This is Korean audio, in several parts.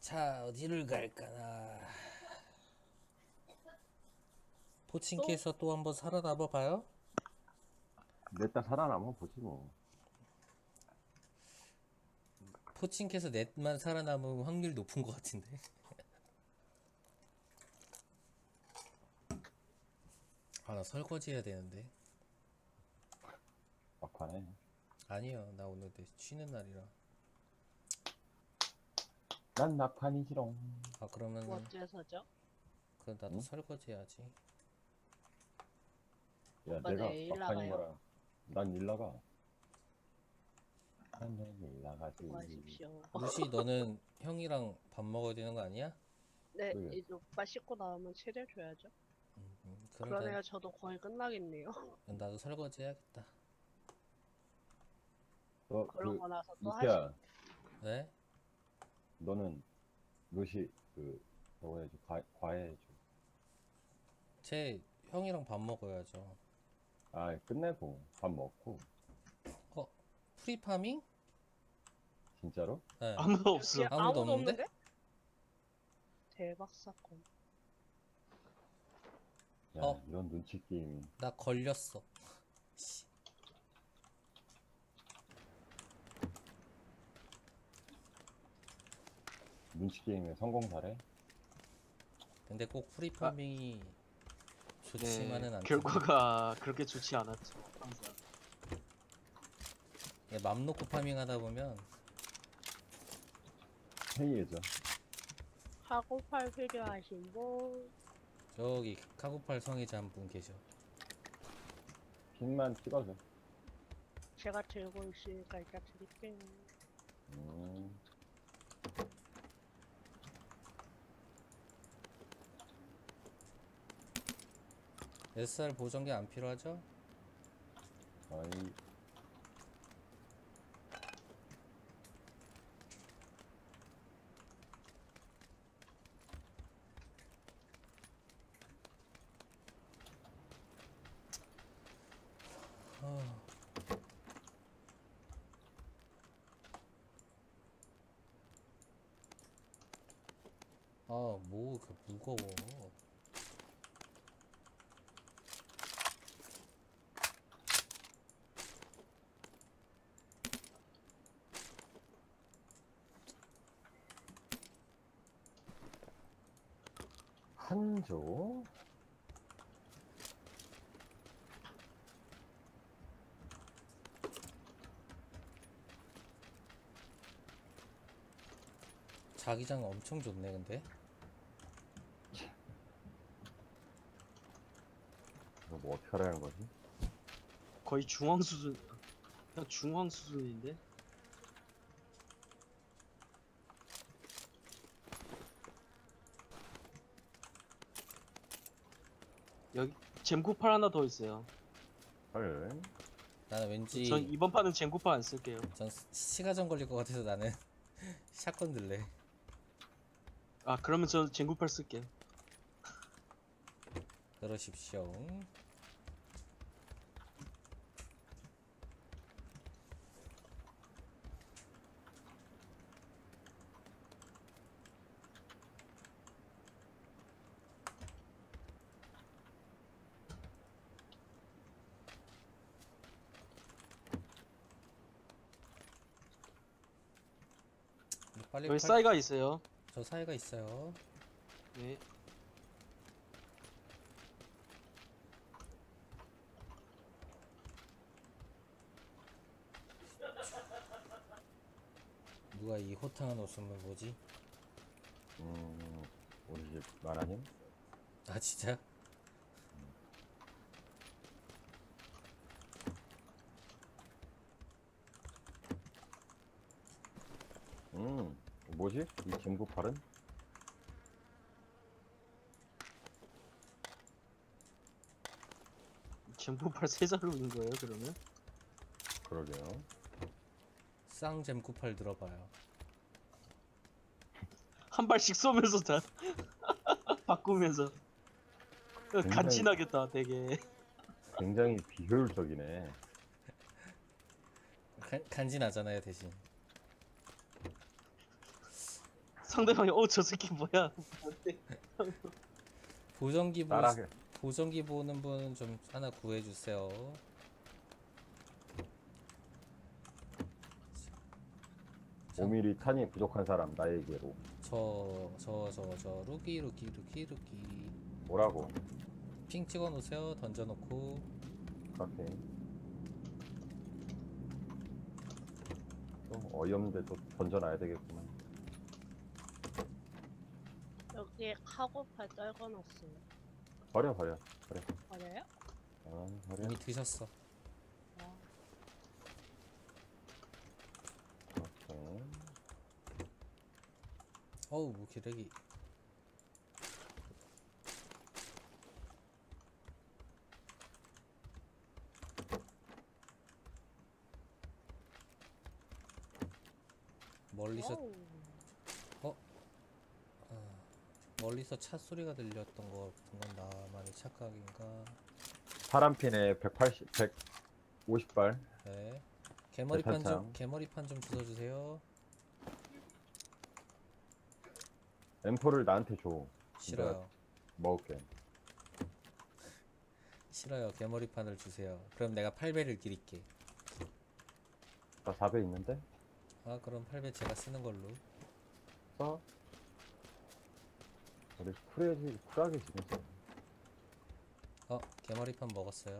자, 어디를 갈까나. 또? 포친키에서 또 한번 살아남아 봐요. 냈다 살아남아 보지 뭐. 포친키에서 넷만 살아남으면 확률 높은 것 같은데. 아, 나 설거지 해야 되는데. 막판에. 아니요, 나 오늘 쉬는 날이라. 난 막판이지롱. 아, 그러면은 어째서죠? 그 나도 응? 설거지 해야지. 야, 오빠 내가 내일 막판인 나가요? 거라. 난 일 나가. 난 내일 일 나가지. 수고하십시오. 루시, 너는 형이랑 밥 먹어야 되는 거 아니야? 네, 그래. 이제 오빠 씻고 나오면 차려줘야죠. 그럼 그러네요, 저도 거의 끝나겠네요. 나도 설거지 해야겠다. 너, 그러고 나서 또 루시야, 네? 너는 루시, 저거 해줘. 과외 해줘. 제 형이랑 밥 먹어야죠. 아, 끝내고, 밥 먹고. 어? 프리파밍? 진짜로? 네. 아무도 없어. 역시 아무도 없는데? 대박 사건. 야, 어. 이런 눈치 게임이. 나 걸렸어. 씨. 눈치 게임에 성공 사례? 근데 꼭 프리파밍이 좋지만은 않죠. 결과가 그렇게 좋지 않았죠. 항상. 맘 놓고 파밍 하다 보면 회의해줘. 하고팔 필요하신 분? 저기 카고팔 성의자 한 분 계셔. 핀만 찍어줘. 제가 들고 있으니까 일단 드릴게요. 음. SR 보정기 안 필요하죠? 어이. 아, 뭐, 무거워. 한조? 자기장 엄청 좋네, 근데. 이거 뭐 어떻게 하라는 거지? 거의 중앙 수준. 그냥 중앙 수준인데. 여기 잼쿠팔 하나 더 있어요. 헐. 나는 왠지, 전 이번 판은 잼쿠팔 안 쓸게요. 전 시가전 걸릴 것 같아서 나는 샷건 들래. 아 그러면 저 잼쿠팔 쓸게요. 그러십시오. 빨리 여기 싸이가 있어요. 저 사이가 있어요. 네. 누가 이 호탕한 웃음을 뭐지? 우리 집 마라님? 아, 진짜? 뭐지? 이 잼구팔은? 잼쿠팔 세 자루 있는 거예요 그러면? 그러게요. 쌍잼 쿠팔 들어봐요. 한 발씩 쏘면서 다 바꾸면서. 간지나겠다 되게. 굉장히 비효율적이네. 간지나잖아요, 대신. 상대방이 저 새끼 뭐야? 보정기 따라해. 보정기 보는 분 좀 하나 구해주세요. 참, 5mm 탄이 부족한 사람 나에게로 저 루기 뭐라고? 핑 찍어 놓으세요. 던져놓고. 오케이. 또 어이없는데 또 던져놔야 되겠구만. 여기에 카고팔 떨궈놨어요. 버려. 버려요? 버려. 이미 드셨어. 아, 오케이. 어우 뭐 기력이. 멀리서 와우. 멀리서 차 소리가 들렸던 거 같은 건 나만의 착각인가? 파란핀에 180, 150발. 네. 개머리판 대탄창. 좀 개머리판 좀 주워주세요. M4를 나한테 줘. 싫어요. 먹을게. 싫어요. 개머리판을 주세요. 그럼 내가 8배를 드릴게. 나 4배 있는데? 아 그럼 8배 제가 쓰는 걸로. 써? 우리 쿨하게 지냈어. 개머리판 먹었어요.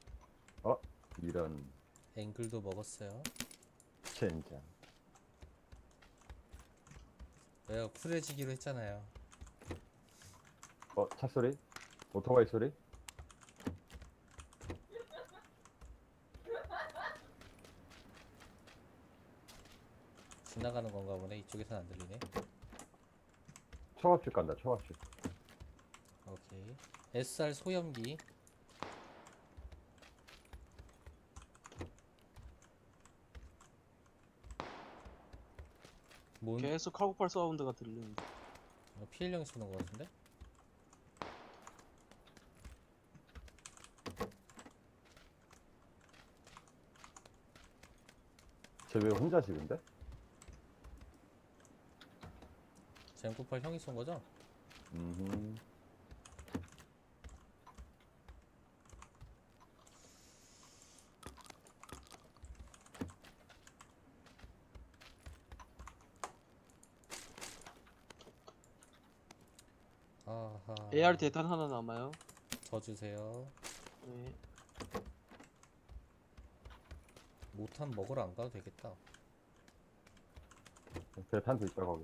이런 앵글도 먹었어요. 젠장. 왜요? 쿨해지기로 했잖아요. 차 소리? 오토바이 소리? 지나가는 건가 보네. 이쪽에선 안 들리네. 초밥집 간다, 초밥집. 오케이. SR 소염기. 뭔 계속 카고팔 사운드가 들리는데. 피해령 쏘는 거 같은데? 쟤 왜 혼자 지근데? 젠98 형이 쏜 거죠? 음. 아하. AR 대탄 하나 남아요. 저 주세요. 네. 못한 먹으러 안 가도 되겠다. 대탄도 있다, 거기.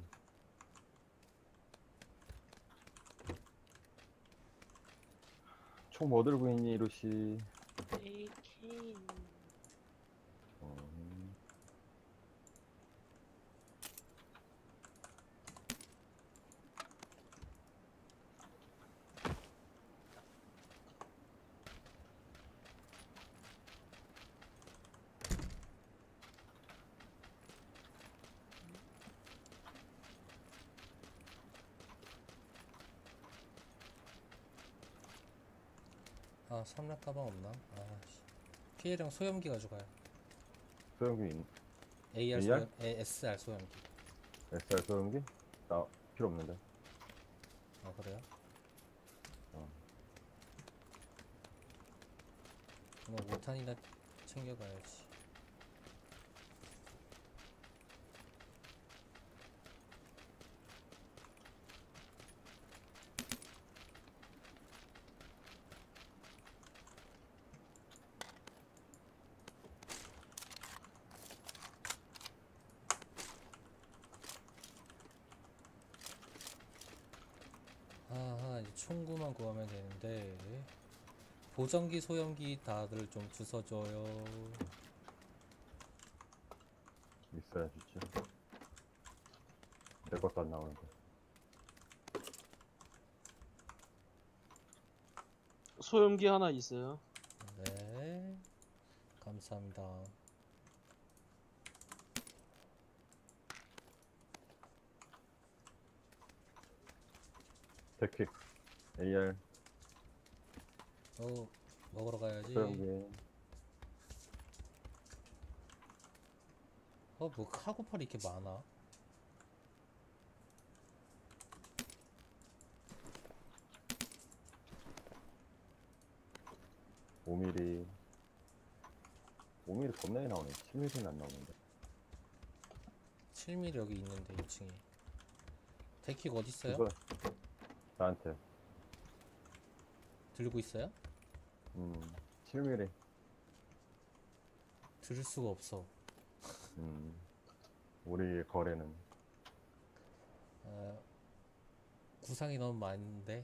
총 뭐 들고 있니, 루시? AK. 음. 아, 삼락 가방 없나? 아, 씨. 피해령 소염기 가져가요. 소형기, AR AR? 소염, SR 소염기. SR 소형기? 나 필요 없는데. 아, 그래요? 어. 뭐 5탄이나 챙겨가야지. 아하, 이제 총구만 구하면 되는데. 보정기, 소염기 다들 좀 주워줘요. 있어야 좋지. 내 것도 안 나오는 거. 소염기 하나 있어요. 네. 감사합니다. 데킥. AR 먹으러 가야지. 소형기. 뭐 카고팔이 이렇게 많아? 5mm. 5mm 겁나게 나오네. 7mm는 안 나오는데. 7mm 여기 있는데 2층에. 데킥 어디 있어요? 이거 나한테. 들고 있어요? 7mm. 들을 수가 없어. 우리 거래는 아, 구상이 너무 많은데.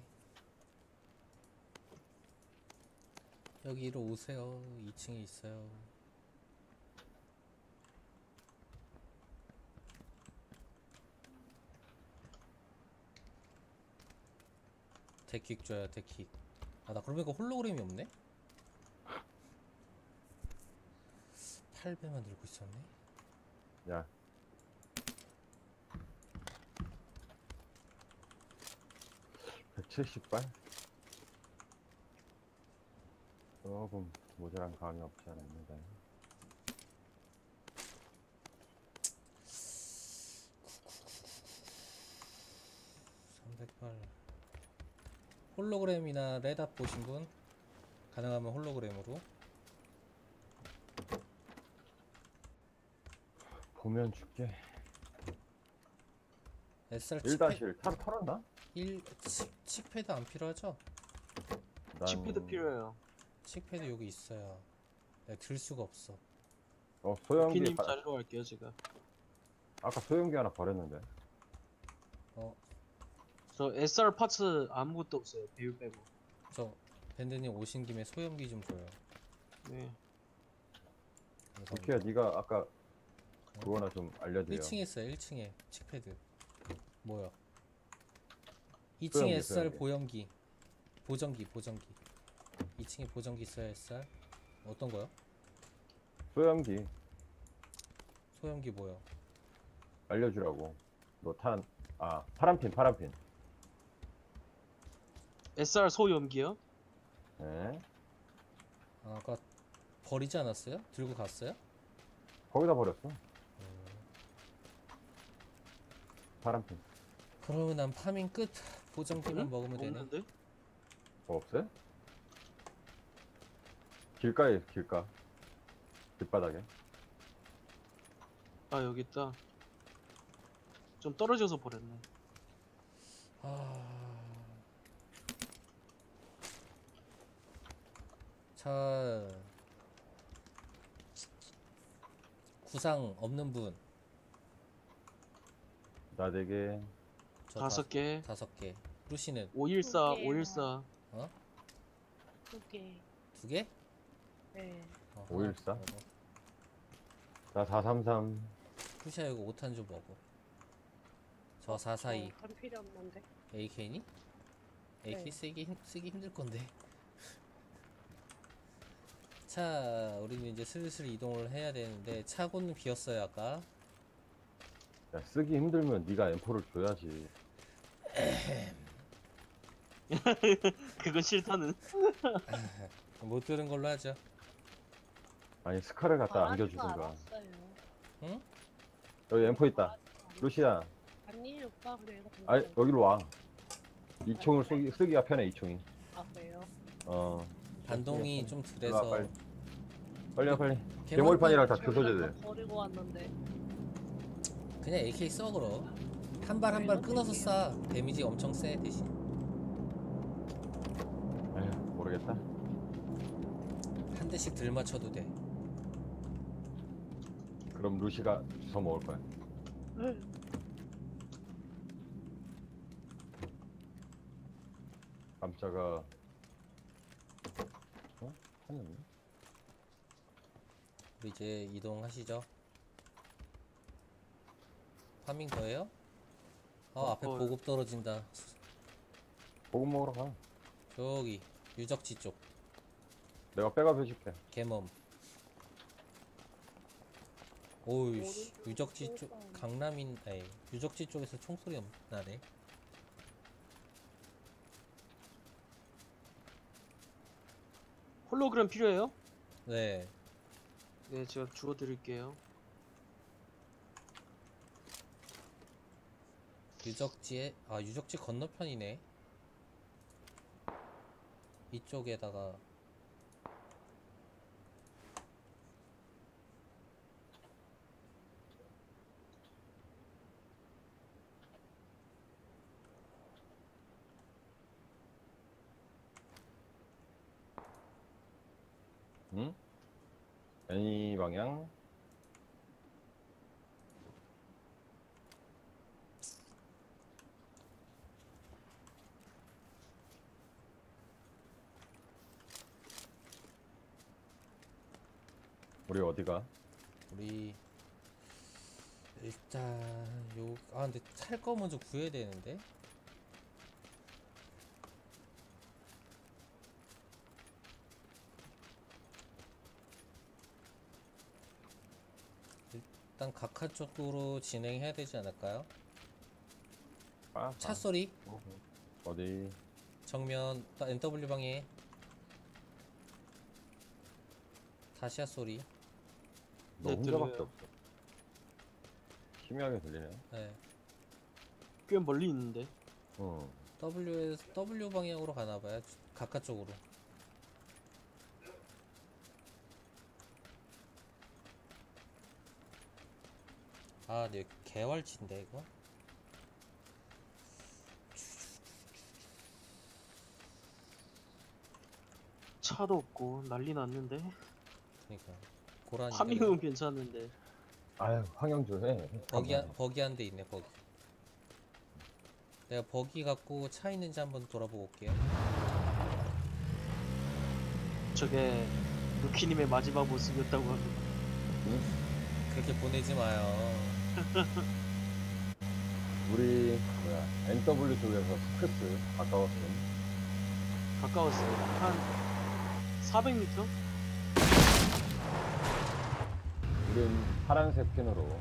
여기로 오세요. 2층에 있어요. 데킥 줘요, 데킥. 아, 나 그러고 보니까 홀로그램이 없네? 8배만 들고 있었네. 야 170발? 조금 모자란 감이 없지 않습니다. 300발. 홀로그램이나 레닷 보신 분? 가능하면 홀로그램으로. 보면 줄게. SR 1-1 타로 털었나? 1 칙패드 안 필요하죠? 칩패드 필요해요. 칙패드 여기 있어요. 내가 들 수가 없어. 소형기 피님 자리로 갈게요 제가. 아까 소형기 하나 버렸는데. 저 SR 파츠 아무것도 없어요. 배율 빼고. 저 밴드님 오신 김에 소염기 좀 줘요. 네. 오케이, 네가 아까 그거나 좀 알려줘요. 1층에 있어요. 1층에 칙패드. 뭐야? 2층에 소염기, SR 소염기. 보염기. 보정기. 2층에 보정기 있어요. SR. 어떤 거요? 소형기 소염기 뭐요? 알려주라고. 너 파란핀. SR 소염기요? 네. 아까 버리지 않았어요? 들고 갔어요? 거기다 버렸어. 파란핀. 그러면 난 파밍 끝. 보정기만 응? 먹으면 되네. 없는데? 없어요? 길가에 있어, 길가. 길바닥에. 아 여기 있다. 좀 떨어져서 버렸네. 자, 구상 없는 분. 나 4개. 저 5개. 5개. 루시는 514, 두 개요. 514. 2개. 2개? 네. 514? 나 433. 루시아 이거 5탄 좀 먹어. 저 442. 한 필요 없는데. AK니? AK 네. 쓰기 힘들 건데. 자, 우리는 이제 슬슬 이동을 해야 되는데 차고는 비었어요 아까. 야, 쓰기 힘들면 네가 M4를 줘야지. 그건 싫다는. 못 들은 걸로 하죠. 아니, 스카를 갖다 말하지도 안겨주든가. 않았어요. 응? 여기 M4 있다. 루시야, 아니 오빠 그래요. 아니, 여기로 와. 이 총을 쓰기가 편해, 이 총이. 아 그래요? 반동이 좀 일로 와, 덜해서. 빨리 와, 빨리. 개머리판 개몰판이랑 다 저희가 교소제들. 다 버리고 왔는데. 그냥 AK 써 그럼. 한 발 한 발 끊어서 쏴. 데미지 엄청 세 대신. 에휴, 모르겠다. 한 대씩 들 맞춰도 돼. 그럼 루시가 주워 먹을 거야. 깜짝아. 찾았네? 우리 이제 이동하시죠. 파밍 더해요? 앞에 헐. 보급 떨어진다. 보급 먹으러 가. 저기 유적지 쪽 내가 백업 해줄게. 개멈. 오이씨, 오른쪽 유적지 쪽 쪽은- 강남인 에이 유적지 쪽에서 총소리 나네. 홀로그램 필요해요? 네. 네, 제가 주워 드릴게요. 유적지에 유적지 건너편이네. 이쪽에다가 응? 애니 방향. 우리 어디가? 우리 일단 근데 탈 거 먼저 구해야 되는데. 일단 각하 쪽으로 진행해야 되지 않을까요? 차 소리 어디? 정면 NW 방에 다시아 소리. 너 네, 혼자밖에 들려요. 없어. 희미하게 들리네. 네. 꽤 멀리 있는데. 응. W 방향으로 가나봐요. 각하 쪽으로. 네, 개활지인데 이거. 차도 없고 난리 났는데. 그러니까 고라니. 파밍은 괜찮은데. 아유, 황영주 해. 버기 한 대 있네, 버기. 내가 버기 갖고 차 있는지 한번 돌아보고 올게요. 저게 루키님의 마지막 모습이었다고 합니다. 그렇게 보내지 마요. 우리 NW 쪽에서 스크스 가까웠음. 가까웠어요. 한 400m? 우린 파란색 핀으로.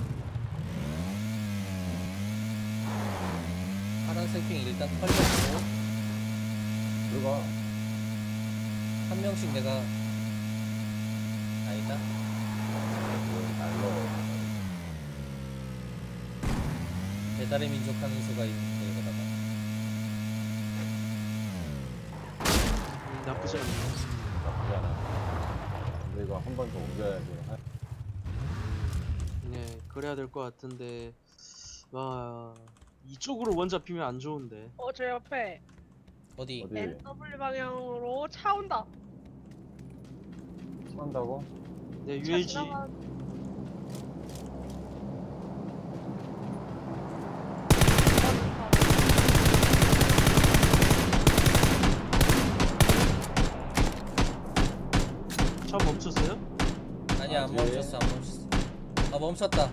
파란색 핑 일단 털렸고 들어가. 한 명씩 내가 아니다. 날로. 배달의 민족 하는 수가 있는데 이거다가. 나쁘지 않네. 나쁘지 않아. 근데 이거 한 번 더 옮겨야지. 네, 그래야 될 것 같은데. 와, 이쪽으로 원 잡히면 안 좋은데. 제 옆에 어디? 어디? NW 방향으로 차 온다. 산다고? 네, 차 ULG. 지나가. 차 멈췄어요? 아니 안 네. 멈췄어, 안 멈췄어. 멈췄다.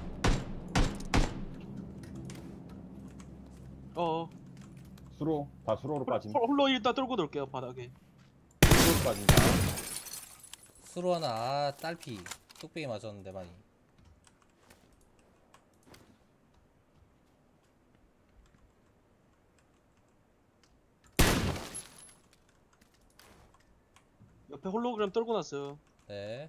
수로. 다 수로로 빠짐. 홀로 일단 떨고 놀게요, 바닥에. 수로로 빠진다. 수로 하나. 딸피. 뚝배기 맞았는데 많이. 옆에 홀로그램 떨고 놨어요. 네.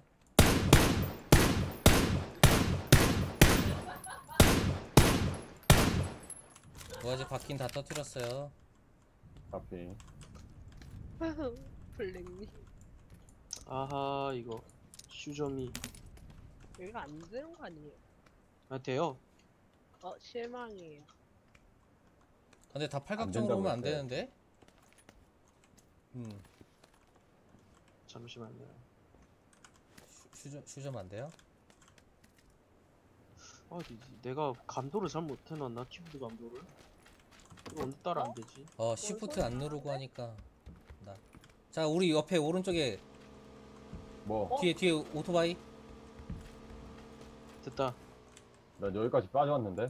뭐가지 바뀐 다 터뜨렸어요. 카피. 블랙님. 아하, 이거 슈점이. 여기가 안 되는 거 아니에요? 아, 돼요. 실망이에요. 근데 다 안 팔각정으로 오면 안 된다고 되는데? 잠시만요. 슈점 안 돼요? 내가 감도를 잘 못해놨나? 키보드 감도를? 이거 언제 따라 안 되지? 시프트 안 누르고 하니까. 자, 우리 옆에 오른쪽에 뭐? 뒤에 오토바이. 됐다. 나 여기까지 빠져왔는데?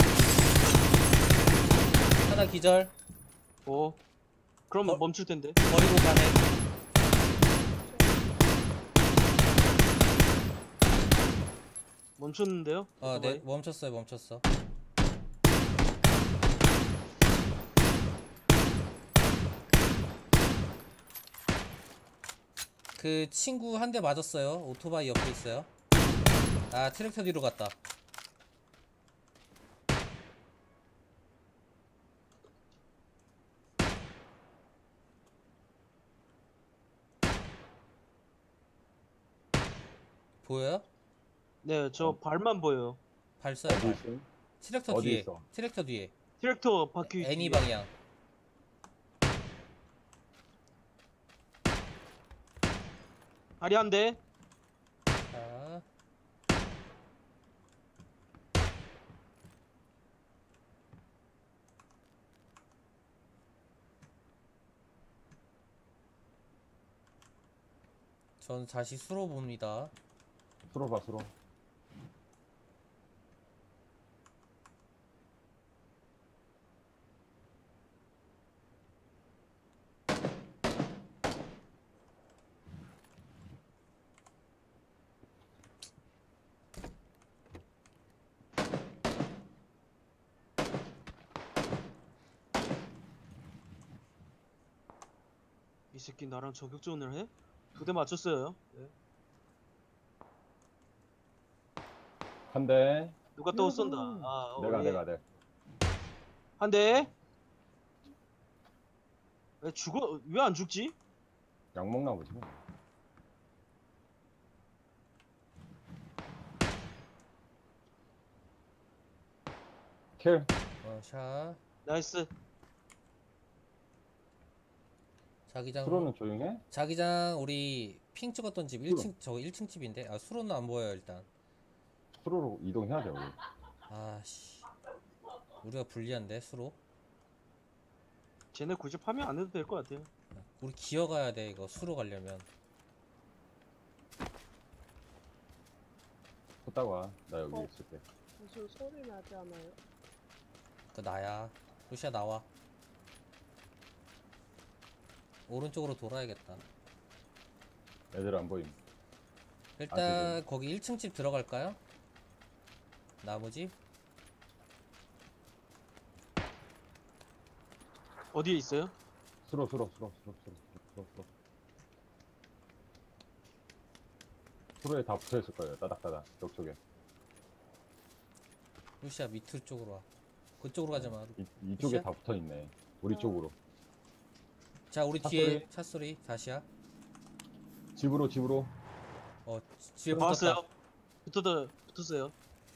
하나 기절. 그럼 어? 멈출 텐데. 버리고 가네. 멈췄는데요? 네, 멈췄어. 그 친구 한 대 맞았어요. 오토바이 옆에 있어요. 트랙터 뒤로 갔다. 보여요? 네, 저 발만 보여요. 발사요. 어디 있어? 트랙터 어디 뒤에. 있어? 트랙터 뒤에. 트랙터 바퀴 애니 뒤에. 방향. 다리 한 대. 전 다시 수로 봅니다. 수로 봐, 수로. 이 새끼 나랑 저격전을 해? 2대 맞췄어요. 네. 한 대. 누가 또 쏜다. 아, 내가, 예. 내가. 한 대. 왜 죽어? 왜 안 죽지? 약 먹나 보지. 뭐. 킬. 샷. 나이스. 자기장. 수로는 조용해? 자기장 우리 핑 찍었던 집 1층 저거 1층 집인데. 아 수로는 안 보여요 일단. 수로로 이동해야 돼, 우리. 아씨. 우리가 불리한데 수로. 쟤네 굳이 파면 안 해도 될 것 같아요. 우리 기어가야 돼 이거 수로 가려면. 갔다가 와. 나 여기 어. 있을게. 무슨 소리 나지 않아요? 그 나야. 루시아 나와. 오른쪽으로 돌아야겠다. 애들 안 보임. 일단 거기 1층 집 들어갈까요? 나머지? 어디에 있어요? 수로. 수로에 다 붙어 있을 거예요. 따닥따닥. 이쪽에. 루시아 밑을 쪽으로 와. 그쪽으로 가지 마. 이쪽에 루시아? 다 붙어 있네. 우리 어. 쪽으로. 자 우리 뒤에 차 소리 다시야. 집으로. 집에 봤어요. 붙었다. 붙었어요.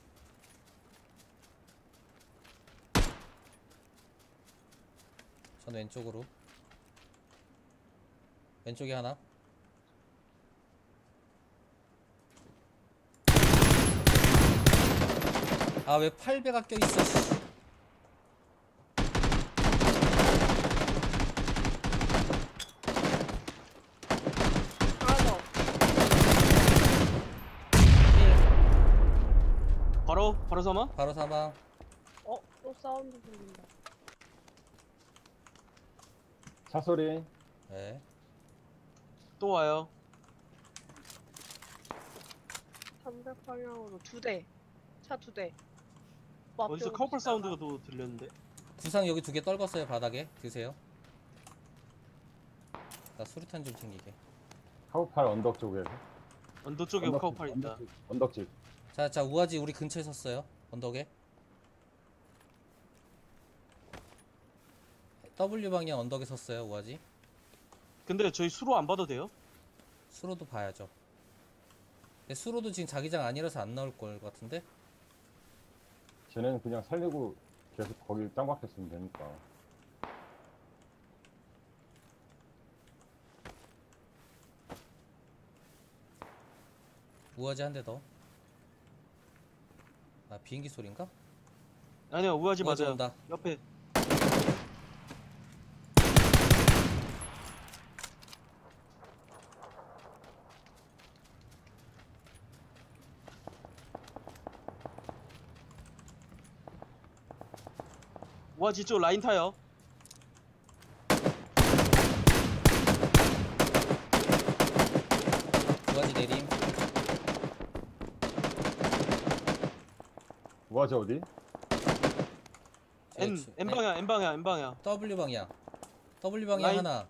전 왼쪽으로. 왼쪽에 하나. 아 왜 8배가 껴있어 씨. 하나 더. 바로 사마? 바로 사망. 또 사운드 들린다. 차 소리. 네. 또 와요. 300방향으로 2대. 차 2대. 어디서 카우팔 사운드가 또 들렸는데? 구상 여기 2개 떨궜어요 바닥에. 드세요. 나 수류탄 좀 챙기게. 카우팔 언덕 쪽에. 언더 쪽에 카우팔 있다. 언덕집. 자 우아지 우리 근처에 섰어요. 언덕에. W 방향 언덕에 섰어요 우아지. 근데 저희 수로 안 봐도 돼요? 수로도 봐야죠. 근데 수로도 지금 자기장 아니라서 안 나올 걸 같은데? 쟤네는 그냥 살리고 계속 거기 짱 박혔으면 되니까. 우아지 한 대 더. 아 비행기 소린가? 아니요, 우아지 우아지 맞아요. 온다. 옆에. 우아지 쪽 라인 타요. 우아지 내림. 우아지 어디? N 방향, N 방향, N 방향. W 방향. W 방향 라인. 하나.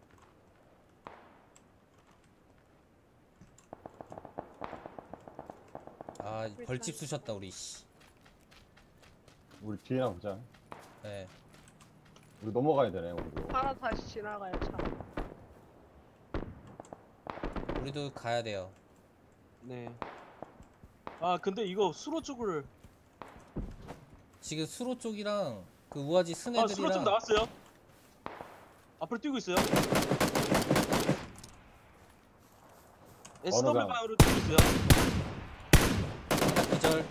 아 벌집 쑤셨다 우리 씨. 우리 뒤에나 보자. 네. 우리 넘어가야 되네, 우리도. 하나 다시 지나가요, 차. 우리도 가야 돼요. 네. 아, 근데 이거 수로 쪽을. 지금 수로 쪽이랑 그 우아지 쓴 아, 수로 쪽 애들이랑 나왔어요. 앞으로 뛰고 있어요. SW 방? 방향으로 뛰고 있어요. 하나 기절.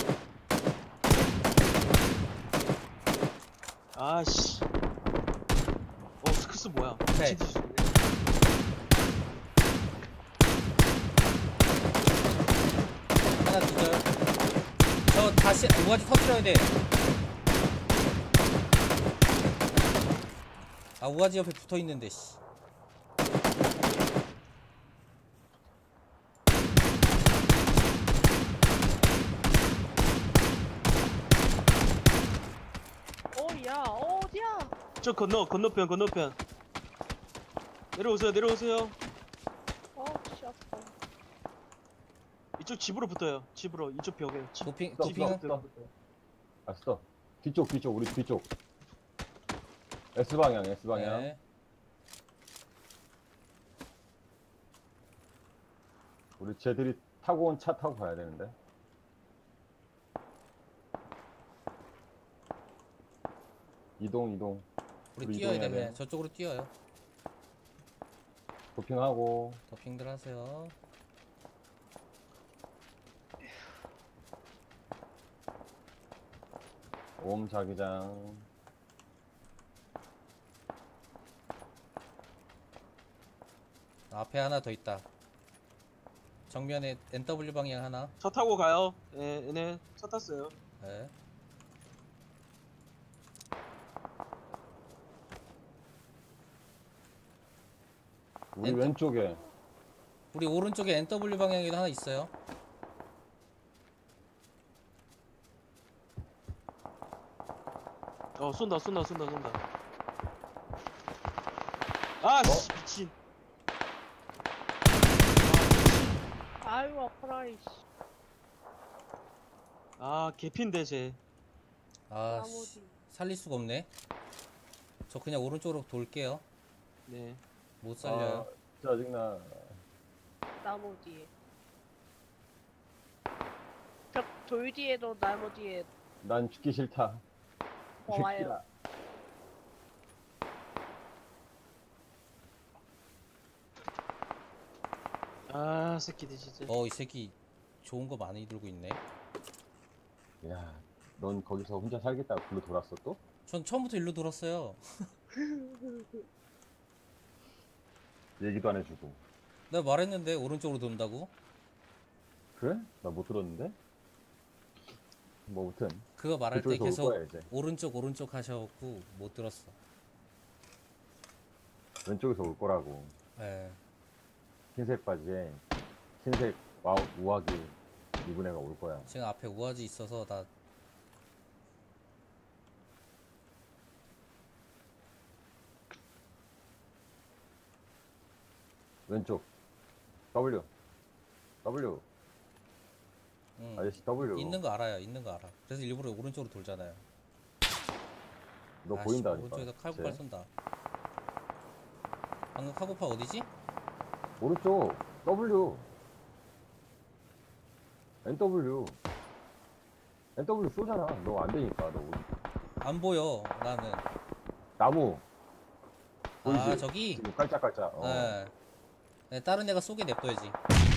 아씨. 스크스 뭐야? 오케이. 미친 짓이네. 씨, 우아지 터뜨려야 돼. 아, 우아지 옆에 붙어 있는데, 씨. 야, 어디야? 저 건너편. 내려오세요. 씨, 아파. 이쪽 집으로 붙어요. 집으로 이쪽 벽에. 도핑, 써, 도핑은? 써, 써. 알았어. 뒤쪽, 우리 뒤쪽. S방향. 네. 우리 쟤들이 타고 온 차 타고 가야 되는데. 이동. 우리 우리 뛰어야 돼, 이동해야 그냥. 돼. 저쪽으로 뛰어요. 도핑하고. 도핑들 하세요. 옴 자기장. 앞에 하나 더 있다. 정면에 NW 방향 하나. 차 타고 가요. 예, 얘네 차 탔어요. 네. 우리 엔터. 왼쪽에. 우리 오른쪽에 NW 방향에도 하나 있어요. 쏜다. 아, 씨, 미친. 아유, 아파라, 이씨. 아, 개핀데 쟤. 아, 씨, 나머지. 살릴 수가 없네. 저 그냥 오른쪽으로 돌게요. 네. 못 살려요. 아, 짜증나. 나무 뒤에. 돌 뒤에도 나무 뒤에 난 죽기 싫다. 와요. 죽기라. 아, 새끼들 진짜. 이 새끼 좋은 거 많이 들고 있네. 야, 넌 거기서 혼자 살겠다고 글로 돌았어 또? 전 처음부터 일로 돌았어요. 얘기도 안 해주고. 내가 말했는데 오른쪽으로 돈다고. 그래? 나 못 들었는데? 뭐 아무튼 그거 말할 때 그쪽에서 올 계속 거야, 이제. 오른쪽 하셔갖고 못 들었어. 왼쪽에서 올 거라고. 예. 흰색 바지에 흰색 우아기 입은 애가 올 거야. 지금 앞에 우아지 있어서 나 왼쪽 W 아저씨 W. 있는 거 알아요. 있는 거 알아. 그래서 일부러 오른쪽으로 돌잖아요. 너 아씨, 보인다니까. 오른쪽에서 칼국발 쟤. 쏜다. 방금 카고파 어디지? 오른쪽 W NW 쏘잖아. 너 안 되니까. 너 안 보여. 나는. 나무 보이지? 아 저기. 지금 깔짝깔짝. 네. 네, 다른 애가 쏘게 냅둬야지.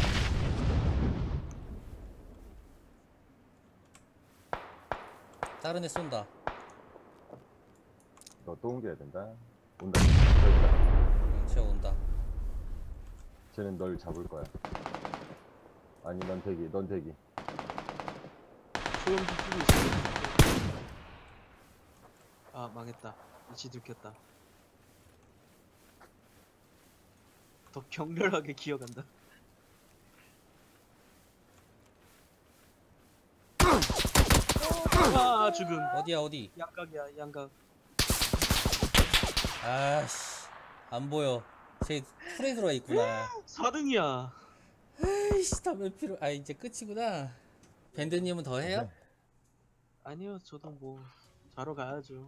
다른 애 쏜다. 너 또 옮겨야 된다. 온다. 저기다. 쟤 온다. 쟤는 널 잡을 거야. 아니 넌 대기. 소형기 끼고 있어. 아, 망했다. 위치 들켰다. 더 격렬하게 기어간다. 아, 죽음. 어디야 어디? 양각이야, 양각. 아씨 안 보여. 쟤 풀에 들어와 있구나. 4등이야. 에이씨 다몇 필요. 아 이제 끝이구나. 밴드님은 더 해요? 아니요, 저도 뭐 자러 가야죠.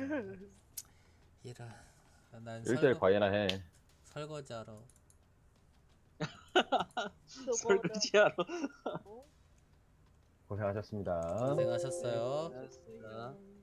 얘라. 난 1대1 과외나 해. 설거지하러. 설거지하러. 고생하셨습니다. 고생하셨어요. 알았습니다.